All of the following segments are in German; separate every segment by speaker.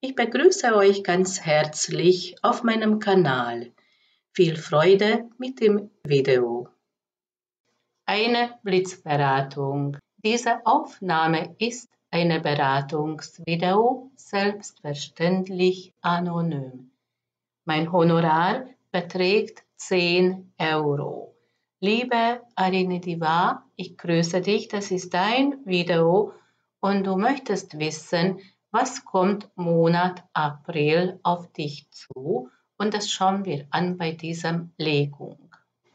Speaker 1: Ich begrüße euch ganz herzlich auf meinem Kanal. Viel Freude mit dem Video. Eine Blitzberatung. Diese Aufnahme ist eine Beratungsvideo, selbstverständlich anonym. Mein Honorar beträgt 10 €. Liebe Arinidiva, ich grüße dich, das ist dein Video und du möchtest wissen, was kommt Monat April auf dich zu, und das schauen wir an bei dieser Legung.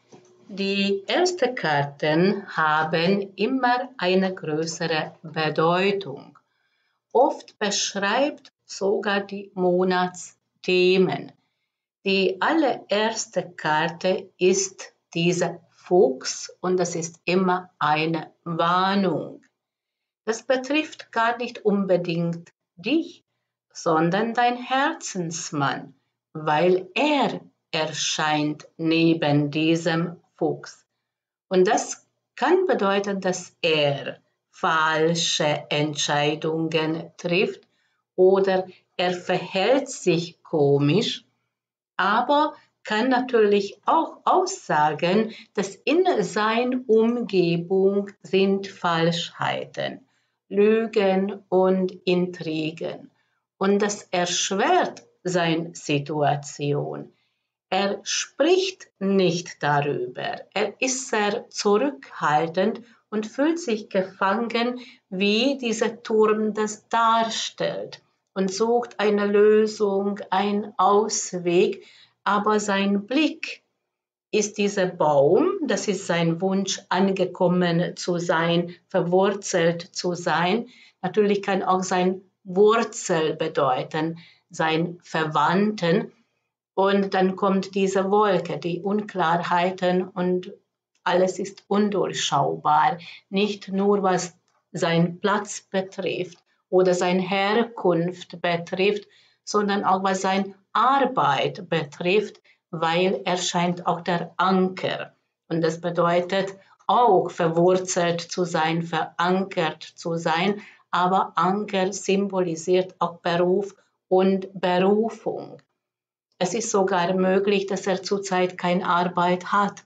Speaker 1: Die ersten Karten haben immer eine größere Bedeutung. Oft beschreibt sogar die Monatsthemen. Die allererste Karte ist dieser Fuchs und das ist immer eine Warnung. Das betrifft gar nicht unbedingt dich, sondern dein Herzensmann, weil er erscheint neben diesem Fuchs. Und das kann bedeuten, dass er falsche Entscheidungen trifft oder er verhält sich komisch, aber kann natürlich auch aussagen, dass in seiner Umgebung sind Falschheiten, Lügen und Intrigen. Und das erschwert seine Situation. Er spricht nicht darüber. Er ist sehr zurückhaltend und fühlt sich gefangen, wie dieser Turm das darstellt, und sucht eine Lösung, einen Ausweg, aber sein Blick ist dieser Baum, das ist sein Wunsch, angekommen zu sein, verwurzelt zu sein. Natürlich kann auch sein Wurzel bedeuten, sein Verwandten. Und dann kommt diese Wolke, die Unklarheiten und alles ist undurchschaubar. Nicht nur was seinen Platz betrifft oder seine Herkunft betrifft, sondern auch was seine Arbeit betrifft, weil er scheint auch der Anker. Und das bedeutet auch verwurzelt zu sein, verankert zu sein, aber Anker symbolisiert auch Beruf und Berufung. Es ist sogar möglich, dass er zurzeit keine Arbeit hat.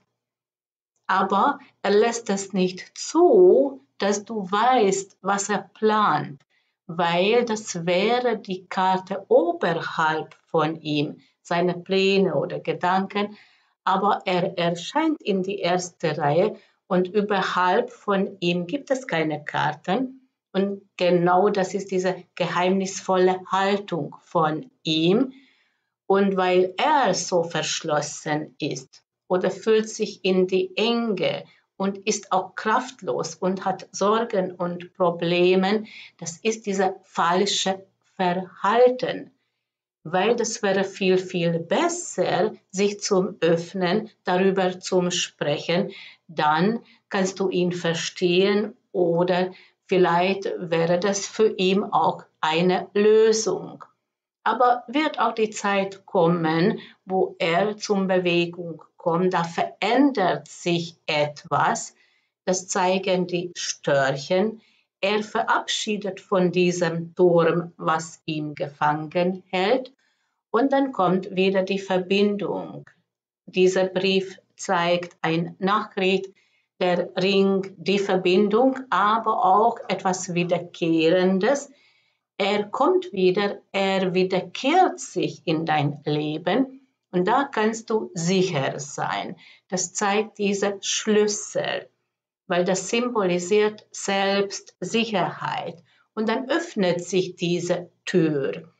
Speaker 1: Aber er lässt es nicht zu, dass du weißt, was er plant, weil das wäre die Karte oberhalb von ihm, seine Pläne oder Gedanken, aber er erscheint in die erste Reihe und überhalb von ihm gibt es keine Karten. Und genau das ist diese geheimnisvolle Haltung von ihm. Und weil er so verschlossen ist oder fühlt sich in die Enge und ist auch kraftlos und hat Sorgen und Probleme, das ist dieser falsche Verhalten. Weil das wäre viel, viel besser, sich zum Öffnen, darüber zu sprechen, dann kannst du ihn verstehen oder vielleicht wäre das für ihn auch eine Lösung. Aber wird auch die Zeit kommen, wo er zur Bewegung kommt, da verändert sich etwas, das zeigen die Störchen. Er verabschiedet von diesem Turm, was ihn gefangen hält, und dann kommt wieder die Verbindung. Dieser Brief zeigt ein Nachricht, der Ring, die Verbindung, aber auch etwas Wiederkehrendes. Er kommt wieder, er wiederkehrt sich in dein Leben und da kannst du sicher sein. Das zeigt diese Schlüssel, weil das symbolisiert Selbstsicherheit. Und dann öffnet sich diese Tür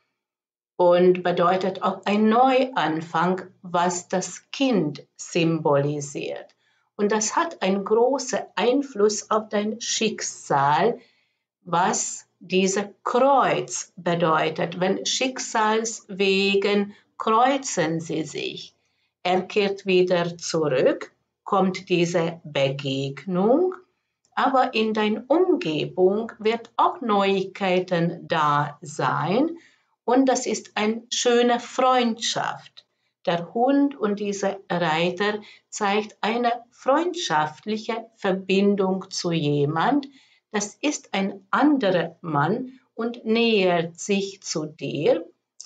Speaker 1: und bedeutet auch ein Neuanfang, was das Kind symbolisiert. Und das hat einen großen Einfluss auf dein Schicksal, was dieser Kreuz bedeutet. Wenn Schicksalswegen kreuzen sie sich. Er kehrt wieder zurück, kommt diese Begegnung, aber in deiner Umgebung wird auch Neuigkeiten da sein und das ist eine schöne Freundschaft. Der Hund und dieser Reiter zeigt eine freundschaftliche Verbindung zu jemand. Das ist ein anderer Mann und nähert sich zu dir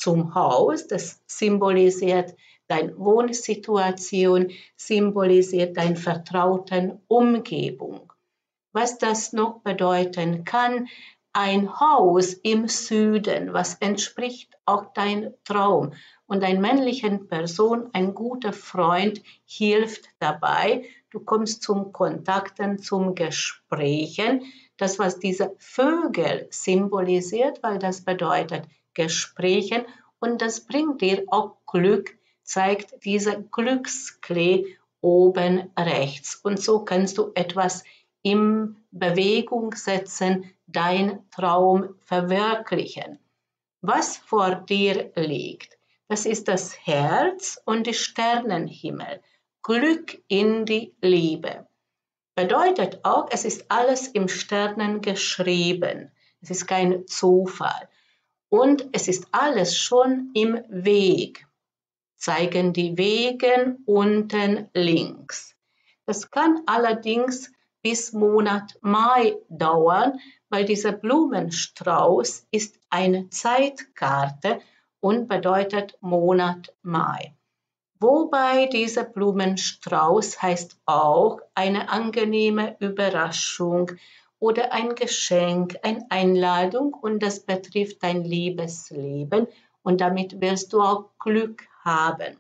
Speaker 1: zum Haus, das symbolisiert deine Wohnsituation, symbolisiert deine vertraute Umgebung. Was das noch bedeuten kann, ein Haus im Süden, was entspricht auch dein Traum. Und eine männliche Person, ein guter Freund, hilft dabei. Du kommst zum Kontakten, zum Gesprächen. Das, was diese Vögel symbolisiert, weil das bedeutet Gesprächen. Und das bringt dir auch Glück, zeigt diese Glücksklee oben rechts. Und so kannst du etwas in Bewegung setzen, dein Traum verwirklichen. Was vor dir liegt, das ist das Herz und der Sternenhimmel. Glück in die Liebe. Bedeutet auch, es ist alles im Sternen geschrieben. Es ist kein Zufall. Und es ist alles schon im Weg. Zeigen die Wege unten links. Das kann allerdings bis Monat Mai dauern, weil dieser Blumenstrauß ist eine Zeitkarte und bedeutet Monat Mai. Wobei dieser Blumenstrauß heißt auch eine angenehme Überraschung oder ein Geschenk, eine Einladung und das betrifft dein Liebesleben und damit wirst du auch Glück haben.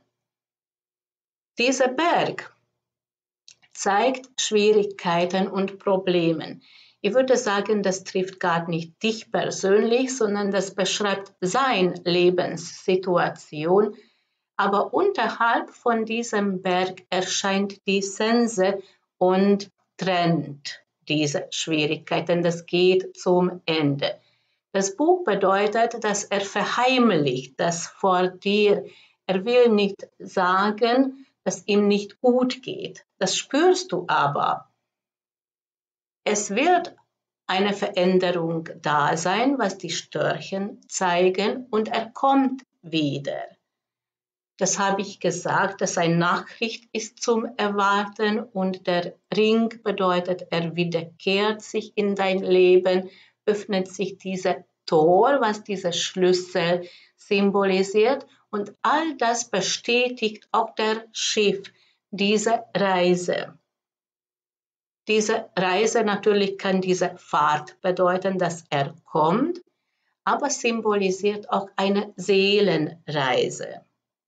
Speaker 1: Dieser Berg zeigt Schwierigkeiten und Probleme. Ich würde sagen, das trifft gar nicht dich persönlich, sondern das beschreibt seine Lebenssituation. Aber unterhalb von diesem Berg erscheint die Sense und trennt diese Schwierigkeiten. Das geht zum Ende. Das Buch bedeutet, dass er verheimlicht das vor dir. Er will nicht sagen, dass ihm nicht gut geht. Das spürst du aber. Es wird eine Veränderung da sein, was die Störchen zeigen, und er kommt wieder. Das habe ich gesagt, dass eine Nachricht ist zum Erwarten und der Ring bedeutet, er wiederkehrt sich in dein Leben, öffnet sich dieses Tor, was dieser Schlüssel symbolisiert und all das bestätigt auch der Schiff, diese Reise. Diese Reise natürlich kann diese Fahrt bedeuten, dass er kommt, aber symbolisiert auch eine Seelenreise.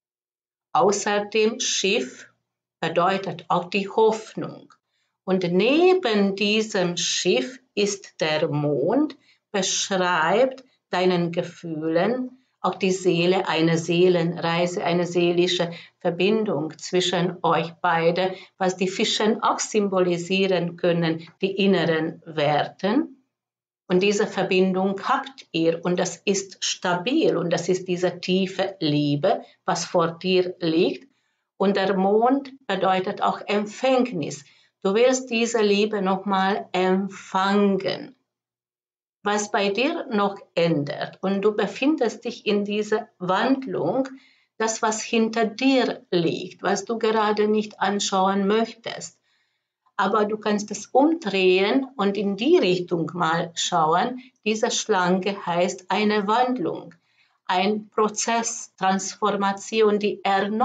Speaker 1: Außer dem Schiff bedeutet auch die Hoffnung. Und neben diesem Schiff ist der Mond, beschreibt deinen Gefühlen, auch die Seele, eine Seelenreise, eine seelische Verbindung zwischen euch beide, was die Fischen auch symbolisieren können, die inneren Werte. Und diese Verbindung habt ihr und das ist stabil und das ist diese tiefe Liebe, was vor dir liegt. Und der Mond bedeutet auch Empfängnis. Du willst diese Liebe nochmal empfangen. Was bei dir noch ändert und du befindest dich in dieser Wandlung, das, was hinter dir liegt, was du gerade nicht anschauen möchtest. Aber du kannst es umdrehen und in die Richtung mal schauen. Diese Schlange heißt eine Wandlung, ein Prozess, Transformation, die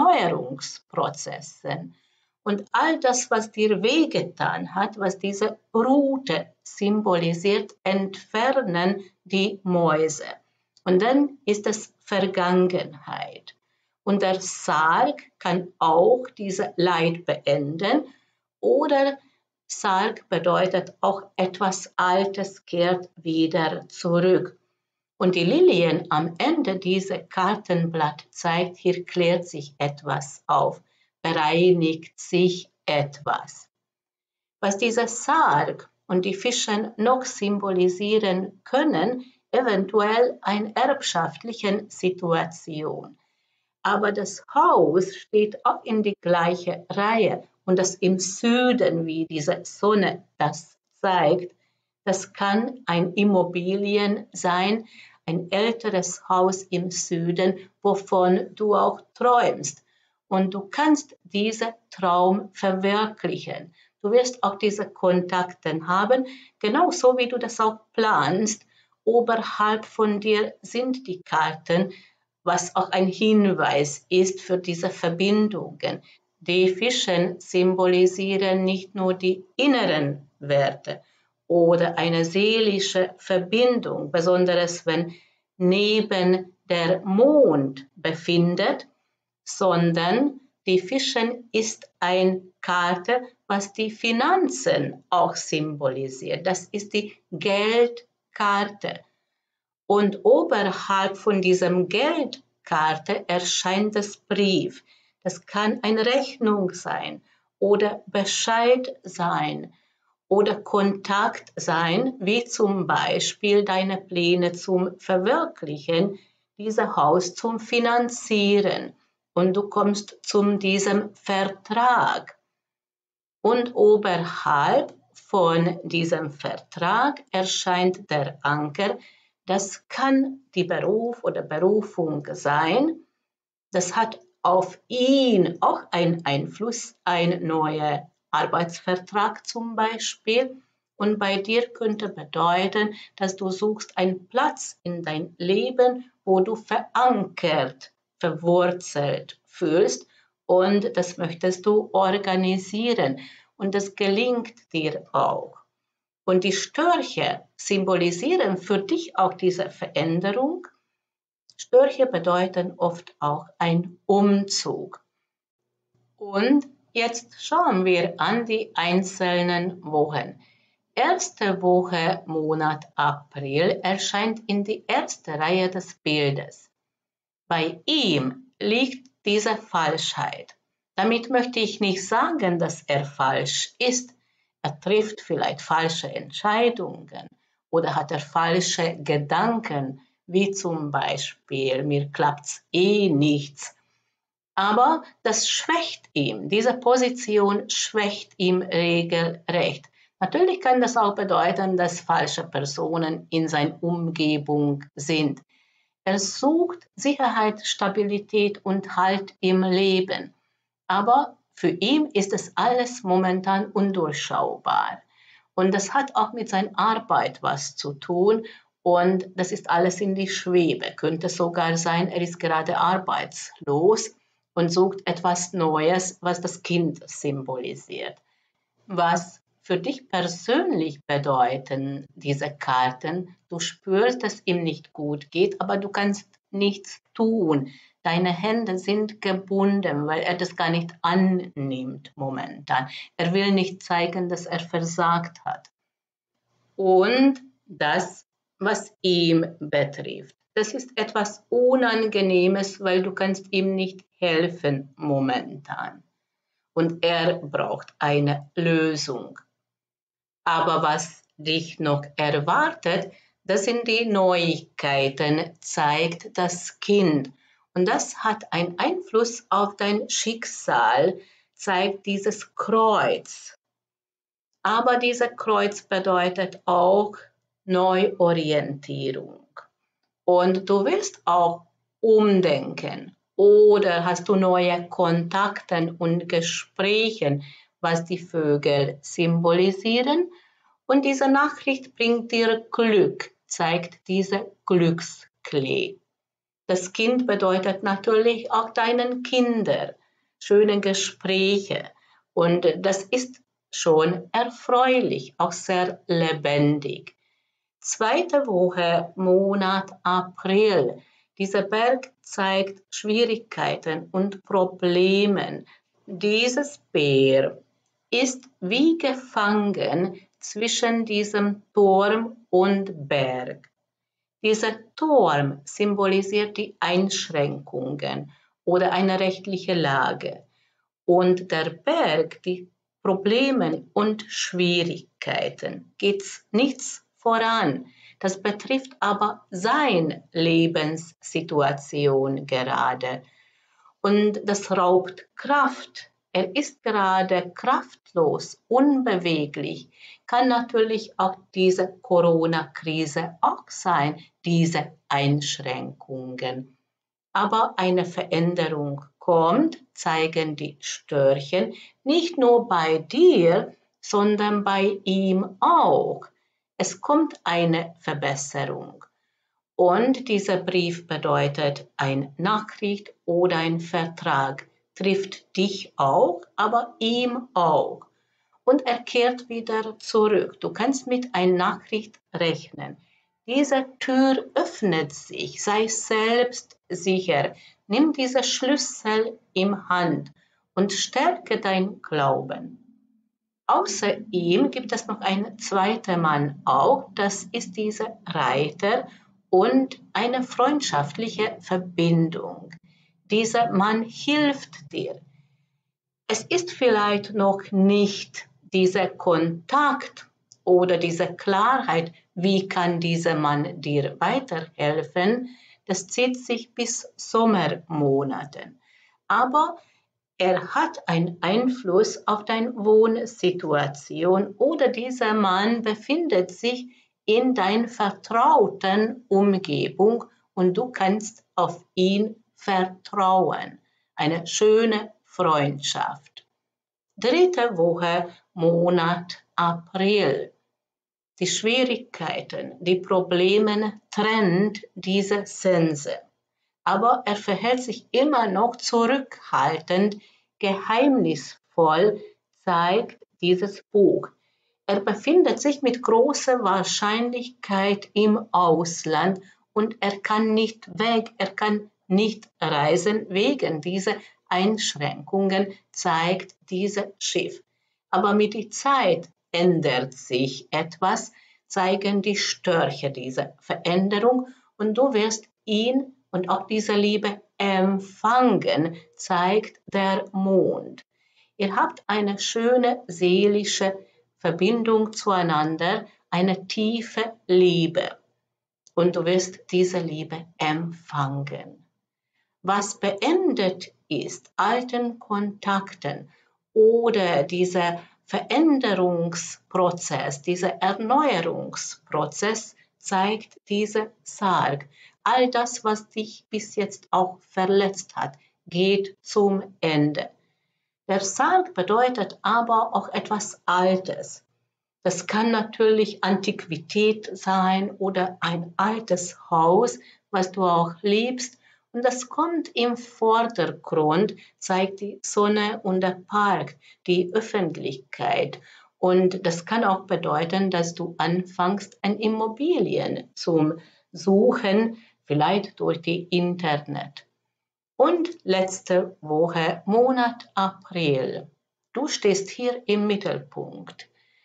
Speaker 1: Erneuerungsprozesse. Und all das, was dir wehgetan hat, was diese Route symbolisiert, entfernen die Mäuse. Und dann ist es Vergangenheit. Und der Sarg kann auch diese Leid beenden. Oder Sarg bedeutet auch etwas Altes kehrt wieder zurück. Und die Lilien am Ende dieser Kartenblatt zeigt, hier klärt sich etwas auf, bereinigt sich etwas. Was dieser Sarg und die Fische noch symbolisieren können, eventuell eine erbschaftliche Situation. Aber das Haus steht auch in die gleiche Reihe und das im Süden, wie diese Sonne das zeigt, das kann ein Immobilien sein, ein älteres Haus im Süden, wovon du auch träumst. Und du kannst diesen Traum verwirklichen. Du wirst auch diese Kontakte haben, genauso wie du das auch planst. Oberhalb von dir sind die Karten, was auch ein Hinweis ist für diese Verbindungen. Die Fische symbolisieren nicht nur die inneren Werte oder eine seelische Verbindung, besonders wenn neben der Mond befindet, sondern die Fische ist eine Karte, was die Finanzen auch symbolisiert. Das ist die Geldkarte. Und oberhalb von diesem Geldkarte erscheint das Brief. Das kann eine Rechnung sein oder Bescheid sein oder Kontakt sein, wie zum Beispiel deine Pläne zum Verwirklichen, dieses Haus zum Finanzieren. Und du kommst zu diesem Vertrag. Und oberhalb von diesem Vertrag erscheint der Anker. Das kann die Beruf oder Berufung sein. Das hat auf ihn auch einen Einfluss, ein neuer Arbeitsvertrag zum Beispiel. Und bei dir könnte bedeuten, dass du suchst einen Platz in dein Leben, wo du verankert, verwurzelt fühlst. Und das möchtest du organisieren. Und das gelingt dir auch. Und die Störche symbolisieren für dich auch diese Veränderung. Störche bedeuten oft auch ein Umzug. Und jetzt schauen wir an die einzelnen Wochen. Erste Woche, Monat April, erscheint in die erste Reihe des Bildes. Bei ihm liegt diese Falschheit. Damit möchte ich nicht sagen, dass er falsch ist. Er trifft vielleicht falsche Entscheidungen oder hat er falsche Gedanken, wie zum Beispiel, mir klappt's nichts. Aber das schwächt ihm, diese Position schwächt ihm regelrecht. Natürlich kann das auch bedeuten, dass falsche Personen in seiner Umgebung sind. Er sucht Sicherheit, Stabilität und Halt im Leben. Aber für ihn ist es alles momentan undurchschaubar. Und das hat auch mit seiner Arbeit was zu tun. Und das ist alles in die Schwebe. Könnte sogar sein, er ist gerade arbeitslos und sucht etwas Neues, was das Kind symbolisiert. Was für dich persönlich bedeuten diese Karten? Du spürst, dass ihm nicht gut geht, aber du kannst nichts tun. Deine Hände sind gebunden, weil er das gar nicht annimmt momentan. Er will nicht zeigen, dass er versagt hat. Und das, was ihm betrifft, das ist etwas Unangenehmes, weil du kannst ihm nicht helfen momentan. Und er braucht eine Lösung. Aber was dich noch erwartet, das sind die Neuigkeiten, zeigt das Kind. Und das hat einen Einfluss auf dein Schicksal, zeigt dieses Kreuz. Aber dieses Kreuz bedeutet auch Neuorientierung. Und du willst auch umdenken. Oder hast du neue Kontakte und Gespräche, was die Vögel symbolisieren? Und diese Nachricht bringt dir Glück, zeigt diese Glücksklee. Das Kind bedeutet natürlich auch deinen Kindern schöne Gespräche. Und das ist schon erfreulich, auch sehr lebendig. Zweite Woche, Monat April. Dieser Berg zeigt Schwierigkeiten und Probleme. Dieses Bär ist wie gefangen zwischen diesem Turm und Berg. Dieser Turm symbolisiert die Einschränkungen oder eine rechtliche Lage und der Berg die Probleme und Schwierigkeiten. Geht's nichts voran. Das betrifft aber seine Lebenssituation gerade. Und das raubt Kraft. Er ist gerade kraftlos, unbeweglich. Kann natürlich auch diese Corona-Krise auch sein, diese Einschränkungen. Aber eine Veränderung kommt, zeigen die Störchen, nicht nur bei dir, sondern bei ihm auch. Es kommt eine Verbesserung. Und dieser Brief bedeutet eine Nachricht oder ein Vertrag, trifft dich auch, aber ihm auch. Und er kehrt wieder zurück. Du kannst mit einer Nachricht rechnen. Diese Tür öffnet sich, sei selbstsicher. Nimm diese Schlüssel in Hand und stärke dein Glauben. Außer ihm gibt es noch einen zweiten Mann auch, das ist dieser Reiter und eine freundschaftliche Verbindung. Dieser Mann hilft dir. Es ist vielleicht noch nicht dieser Kontakt oder diese Klarheit, wie kann dieser Mann dir weiterhelfen. Das zieht sich bis Sommermonaten. Aber er hat einen Einfluss auf deine Wohnsituation oder dieser Mann befindet sich in deiner vertrauten Umgebung und du kannst auf ihn vertrauen. Eine schöne Freundschaft. 3. Woche, Monat April. Die Schwierigkeiten, die Probleme trennt diese Sense. Aber er verhält sich immer noch zurückhaltend, geheimnisvoll, zeigt dieses Buch. Er befindet sich mit großer Wahrscheinlichkeit im Ausland und er kann nicht weg, er kann nicht reisen wegen dieser Einschränkungen, zeigt dieses Schiff. Aber mit der Zeit ändert sich etwas, zeigen die Störche dieser Veränderung und du wirst ihn und auch diese Liebe empfangen, zeigt der Mond. Ihr habt eine schöne seelische Verbindung zueinander, eine tiefe Liebe. Und du wirst diese Liebe empfangen. Was beendet ist, alten Kontakten oder dieser Veränderungsprozess, dieser Erneuerungsprozess, zeigt dieser Sarg. All das, was dich bis jetzt auch verletzt hat, geht zum Ende. Der Sarg bedeutet aber auch etwas Altes. Das kann natürlich Antiquität sein oder ein altes Haus, was du auch liebst. Und das kommt im Vordergrund, zeigt die Sonne und der Park, die Öffentlichkeit. Und das kann auch bedeuten, dass du anfängst, ein Immobilien zu suchen, vielleicht durch die Internet. Und letzte Woche, Monat April. Du stehst hier im Mittelpunkt.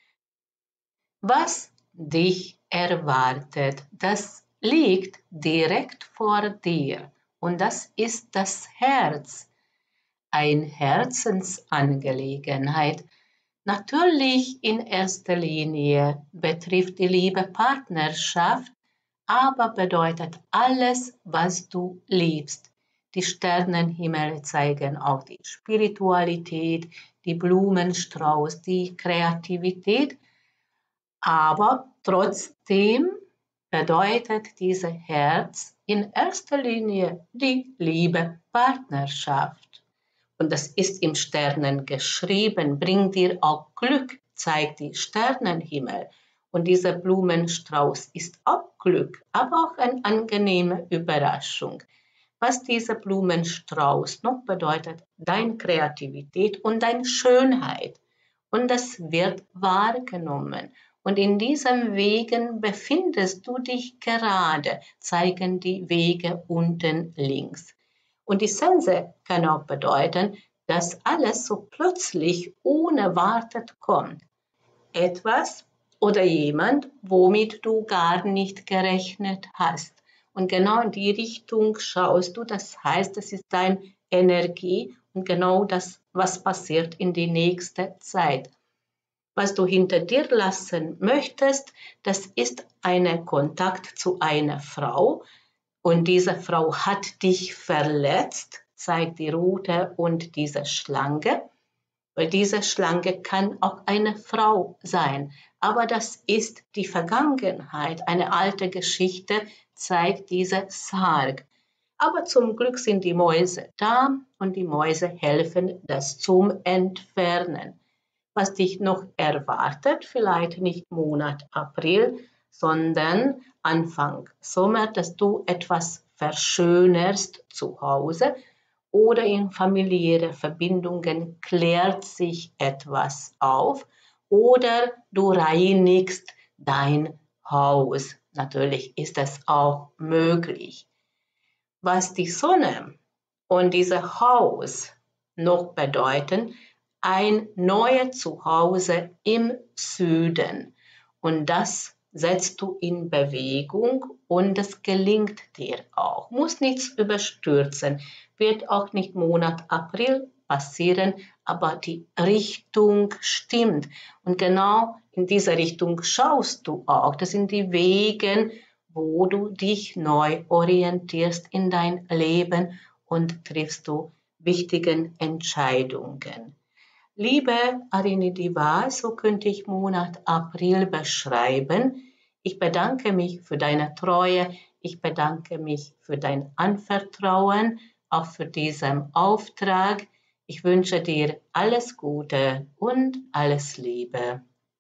Speaker 1: Was dich erwartet, das liegt direkt vor dir und das ist das Herz. Eine Herzensangelegenheit. Natürlich in erster Linie betrifft die Liebe Partnerschaft, aber bedeutet alles, was du liebst. Die Sternenhimmel zeigen auch die Spiritualität, die Blumenstrauß, die Kreativität. Aber trotzdem bedeutet dieses Herz in erster Linie die Liebe Partnerschaft. Und das ist im Sternen geschrieben, bringt dir auch Glück, zeigt die Sternenhimmel. Und dieser Blumenstrauß ist auch Glück, aber auch eine angenehme Überraschung. Was dieser Blumenstrauß noch bedeutet, deine Kreativität und deine Schönheit. Und das wird wahrgenommen. Und in diesen Wegen befindest du dich gerade, zeigen die Wege unten links. Und die Sense kann auch bedeuten, dass alles so plötzlich unerwartet kommt. Etwas oder jemand, womit du gar nicht gerechnet hast. Und genau in die Richtung schaust du, das heißt, das ist deine Energie und genau das, was passiert in die nächste Zeit. Was du hinter dir lassen möchtest, das ist ein Kontakt zu einer Frau und diese Frau hat dich verletzt, zeigt die Rute und diese Schlange, weil diese Schlange kann auch eine Frau sein, aber das ist die Vergangenheit, eine alte Geschichte, zeigt dieser Sarg. Aber zum Glück sind die Mäuse da und die Mäuse helfen, das zum Entfernen. Was dich noch erwartet, vielleicht nicht Monat April, sondern Anfang Sommer, dass du etwas verschönerst zu Hause oder in familiäre Verbindungen klärt sich etwas auf oder du reinigst dein Haus. Natürlich ist das auch möglich. Was die Sonne und dieses Haus noch bedeuten, ein neues Zuhause im Süden. Und das setzt du in Bewegung und es gelingt dir auch. Muss nichts überstürzen, wird auch nicht Monat April passieren, aber die Richtung stimmt. Und genau in diese Richtung schaust du auch. Das sind die Wege, wo du dich neu orientierst in dein Leben und triffst du wichtige Entscheidungen. Liebe Arinidiva, so könnte ich Monat April beschreiben. Ich bedanke mich für deine Treue, ich bedanke mich für dein Anvertrauen, auch für diesen Auftrag. Ich wünsche dir alles Gute und alles Liebe.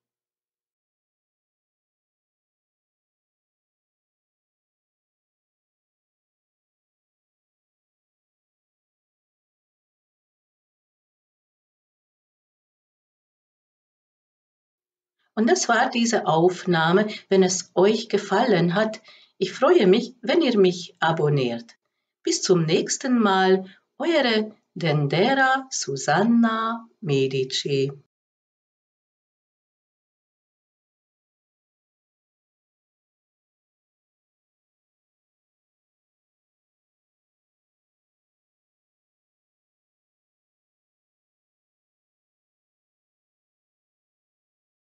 Speaker 1: Und das war diese Aufnahme. Wenn es euch gefallen hat, ich freue mich, wenn ihr mich abonniert. Bis zum nächsten Mal, eure Dendera Susanna Medici.